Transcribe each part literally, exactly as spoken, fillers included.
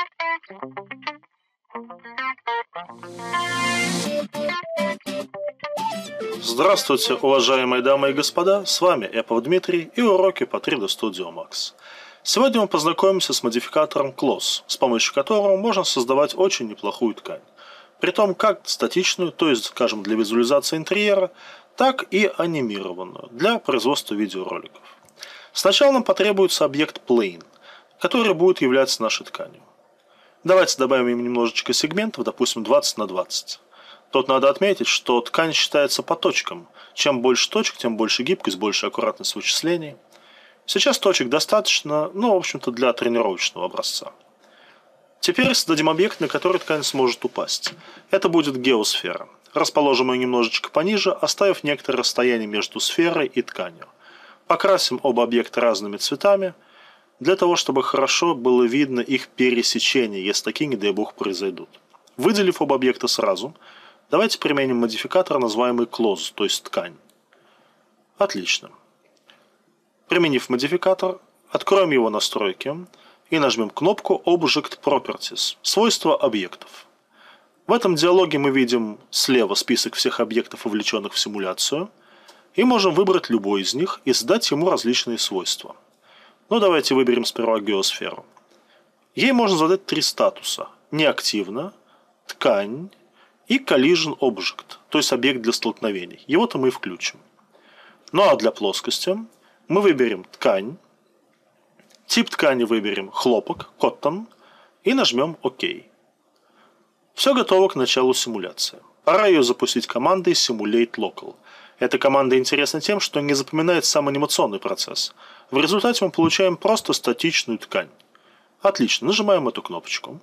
Здравствуйте, уважаемые дамы и господа, с вами Эпов Дмитрий и уроки по три дэ Studio Max. Сегодня мы познакомимся с модификатором Close, с помощью которого можно создавать очень неплохую ткань. Притом как статичную, то есть, скажем, для визуализации интерьера, так и анимированную, для производства видеороликов. Сначала нам потребуется объект Plane, который будет являться нашей тканью. Давайте добавим им немножечко сегментов, допустим, двадцать на двадцать. Тут надо отметить, что ткань считается по точкам. Чем больше точек, тем больше гибкость, больше аккуратность вычислений. Сейчас точек достаточно, ну, в общем-то, для тренировочного образца. Теперь создадим объект, на который ткань сможет упасть. Это будет геосфера. Расположим ее немножечко пониже, оставив некоторое расстояние между сферой и тканью. Покрасим оба объекта разными цветами, для того, чтобы хорошо было видно их пересечение, если такие, не дай бог, произойдут. Выделив оба объекта сразу, давайте применим модификатор, называемый Close, то есть ткань. Отлично. Применив модификатор, откроем его настройки и нажмем кнопку Object Properties, свойства объектов. В этом диалоге мы видим слева список всех объектов, вовлеченных в симуляцию, и можем выбрать любой из них и задать ему различные свойства. Ну, давайте выберем сперва геосферу. Ей можно задать три статуса: неактивно, ткань и Collision Object, то есть объект для столкновений. Его-то мы и включим. Ну а для плоскости мы выберем ткань, тип ткани выберем хлопок, cotton, и нажмем ОК. Все готово к началу симуляции. Пора ее запустить командой Simulate Local. Эта команда интересна тем, что не запоминает сам анимационный процесс. В результате мы получаем просто статичную ткань. Отлично, нажимаем эту кнопочку.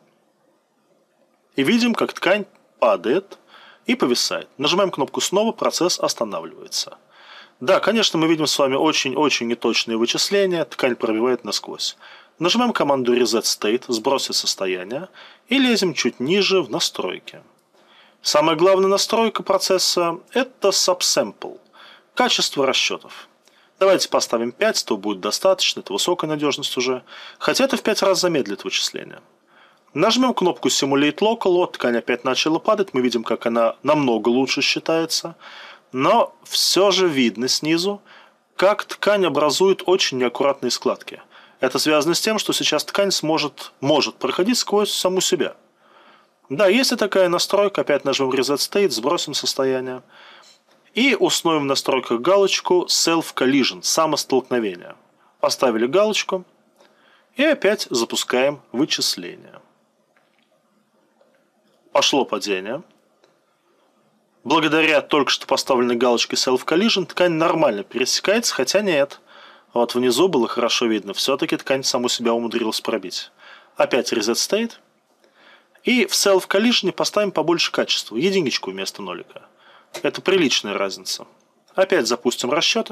И видим, как ткань падает и повисает. Нажимаем кнопку снова, процесс останавливается. Да, конечно, мы видим с вами очень-очень неточные вычисления, ткань пробивает насквозь. Нажимаем команду Reset State, сбросить состояние, и лезем чуть ниже в настройки. Самая главная настройка процесса – это Subsample, качество расчетов. Давайте поставим пять, то будет достаточно, это высокая надежность уже, хотя это в пять раз замедлит вычисление. Нажмем кнопку Simulate Local, вот ткань опять начала падать, мы видим, как она намного лучше считается, но все же видно снизу, как ткань образует очень неаккуратные складки. Это связано с тем, что сейчас ткань сможет, может проходить сквозь саму себя. Да, если такая настройка, опять нажмем Reset State, сбросим состояние и установим в настройках галочку Self Collision, самостолкновение. Поставили галочку и опять запускаем вычисление. Пошло падение. Благодаря только что поставленной галочке Self Collision ткань нормально пересекается, хотя нет. Вот внизу было хорошо видно, все-таки ткань саму себя умудрилась пробить. Опять Reset State. И в Self Collision поставим побольше качества, единичку вместо нолика. Это приличная разница. Опять запустим расчеты.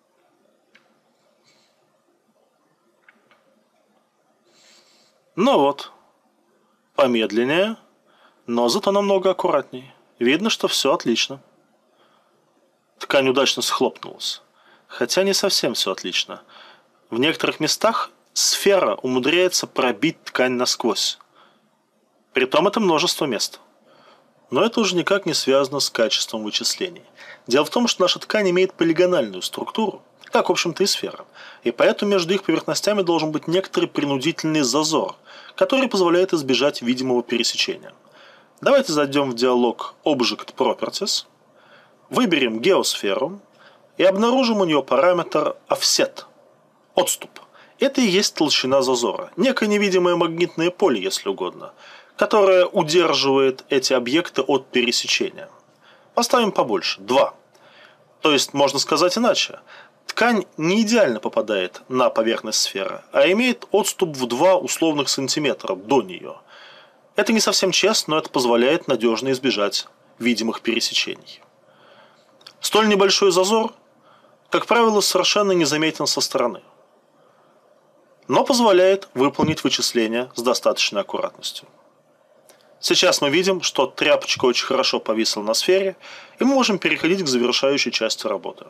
Ну вот, помедленнее, но зато намного аккуратнее. Видно, что все отлично. Ткань удачно схлопнулась. Хотя не совсем все отлично. В некоторых местах сфера умудряется пробить ткань насквозь. Притом это множество мест. Но это уже никак не связано с качеством вычислений. Дело в том, что наша ткань имеет полигональную структуру, как, в общем-то, и сфера. И поэтому между их поверхностями должен быть некоторый принудительный зазор, который позволяет избежать видимого пересечения. Давайте зайдем в диалог Object Properties, выберем геосферу и обнаружим у нее параметр Offset, отступ. Это и есть толщина зазора, некое невидимое магнитное поле, если угодно, которое удерживает эти объекты от пересечения. Поставим побольше, два. То есть, можно сказать иначе, ткань не идеально попадает на поверхность сферы, а имеет отступ в два условных сантиметра до нее. Это не совсем честно, но это позволяет надежно избежать видимых пересечений. Столь небольшой зазор, как правило, совершенно незаметен со стороны, но позволяет выполнить вычисления с достаточной аккуратностью. Сейчас мы видим, что тряпочка очень хорошо повисла на сфере, и мы можем переходить к завершающей части работы.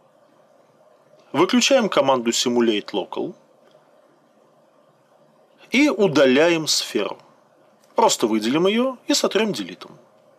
Выключаем команду Simulate Local и удаляем сферу. Просто выделим ее и сотрем делитом.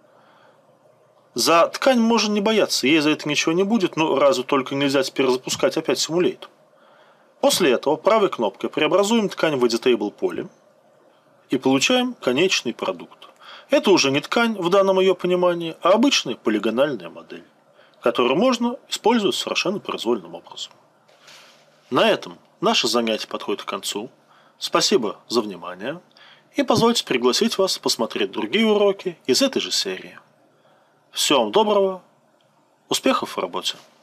За ткань можно не бояться, ей за это ничего не будет, но разве только нельзя теперь запускать опять симулейт. После этого правой кнопкой преобразуем ткань в Editable поле и получаем конечный продукт. Это уже не ткань в данном ее понимании, а обычная полигональная модель, которую можно использовать совершенно произвольным образом. На этом наше занятие подходит к концу. Спасибо за внимание и позвольте пригласить вас посмотреть другие уроки из этой же серии. Всего вам доброго, успехов в работе!